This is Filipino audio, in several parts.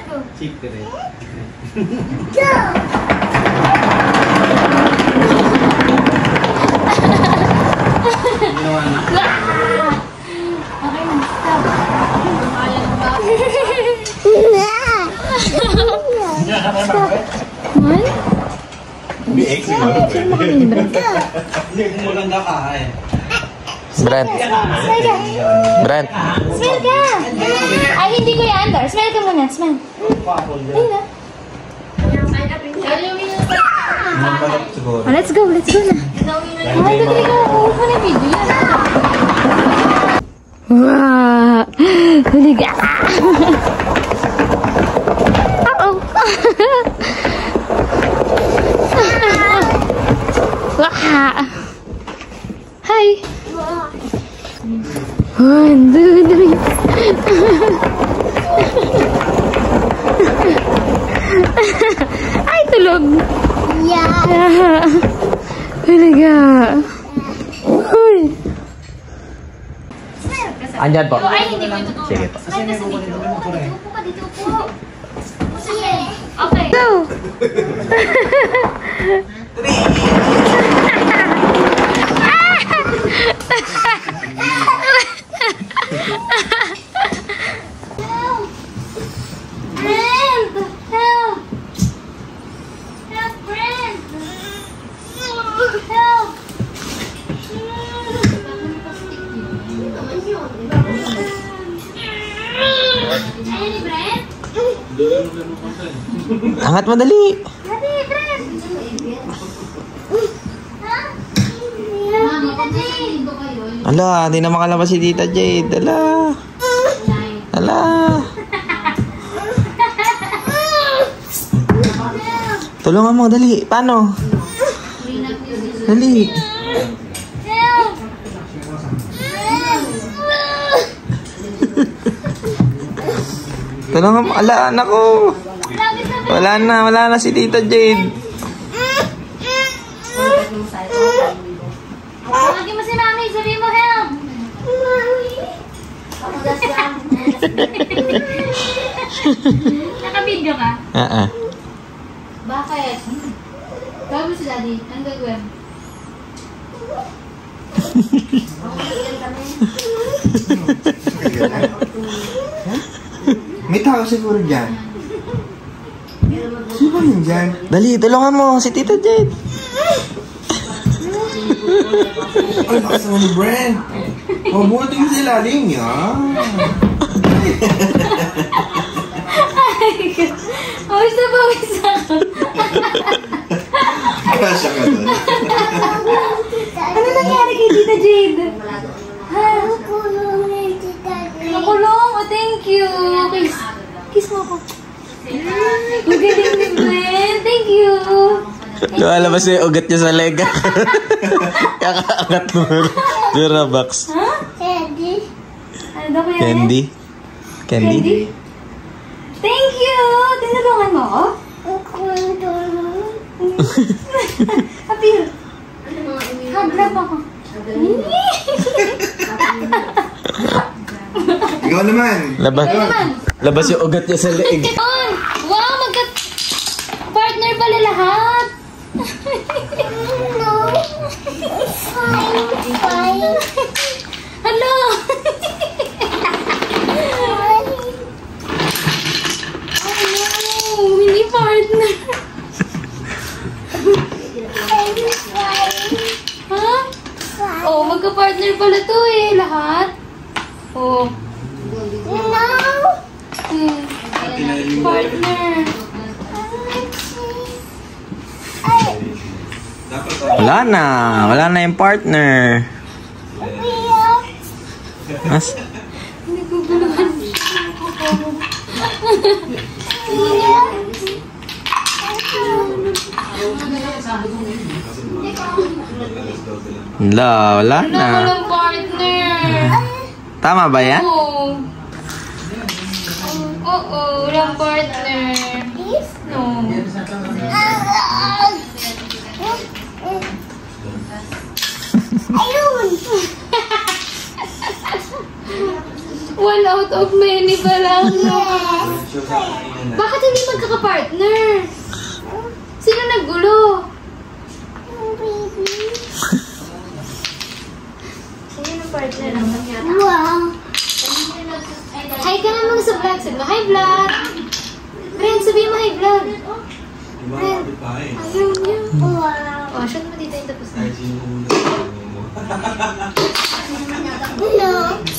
go. Secret. Go! Ginawa na. Okay na, stop. Stop. Man? BX siguro. Sino makanin, Brent? Hindi kung maganda ka eh. Brent. Brent. Smell ka! Ay, hindi ko yan, Dor. Smell ka muna, smell. Ayun na. Siguro. Oh, let's go na. Ay, dali ka. Huwag mo na video yan. Wow! Huli ka! Uh-oh! Hi! 1, 2, 3. Ay, tulog! Yeah! Talaga! Uy! Andyan po. Ay, hindi ko ito. Sige po. Upo ka dito, upo. Okay. Go! Brent! Help! Help, Brent! Help! Any Brent? Angat mo dali. Dali, Brent! Ha? Tita Jade! Ala, hindi na makalabas si Tita Jade. Ala. Ala. Tulungan mo, dali. Paano? Dali. Help! Tulungan mo. Ala, anak ko. Wala na si Tita Jade. Tawagin mo si Mami, sabihin mo help! Naka-video ka? Bakit? Gawin mo si Daddy. Anong gagawin? May tao siguro dyan. Sino ba yun dyan? Dali, tulungan mo si Tita Jade. Ay, lakas naman ni Brent. Mabuti mo sa ilalim niya. Pawis na pawis ako. Kasya ka doon. Ano nangyari kay Tita Jade? Ha? Nakulong? Oh, thank you. Kiss mo ako. Magaling ni Brent. Thank you. Lumalabas yung ugat niya sa leg. Kakaangat mo. Durabox. Ha? Candy. Ano daw kaya? Candy? Candy? Thank you! Tinulungan mo ako? Apil. Hag-grab ako. Ikaw naman. Labas yung ugat niya sa leg. Wow! Partner pala lahat! No. Fine. Hello! Oh no! Hindi partner. Ha? Oh, magka-partner pala to eh, lahat. Oh. No! Partner. Wala na yung partner. Mas? Hindi ko guluhan. Wala na. Walang partner. Tama ba yan? Oo. Oo, walang partner. No. Ayun! 1 out of many pa lang. Bakit hindi magkakapartner? Sino naggulo? Sino yung partner? Wow! Hi ka naman sa vlog. Sabi mo, hi vlog! Brent, sabihin mo hi vlog. Brent, ayaw niya. Wow! O, shot mo dito yung tapos na. Hello!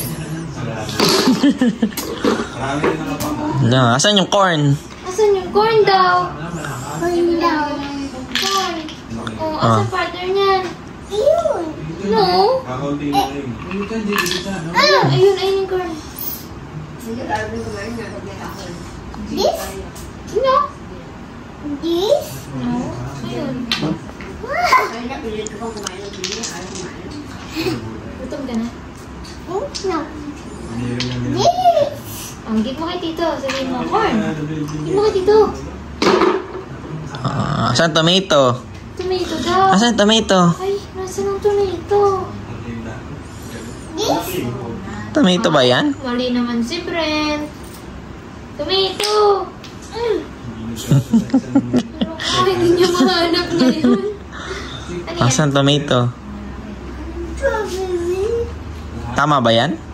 No, asan yung corn? Asan yung corn daw? Corn daw. Corn. Oh, asan partner niyan? Ayun. No? Ayun, ayun yung corn. This? No. This? No. Ayun. Gutom ka na? No. Ang gig mo kay Tito. Sabihin mo, corn. Gig mo kay Tito. Asan tomato? Tomato daw. Asan tomato? Ay, nasa ng tomato. Tomato ba yan? Mali naman si Brent. Tomato. Ay, hindi niya mahanap ngayon. Ano yan? Asan tomato? Tama ba yan?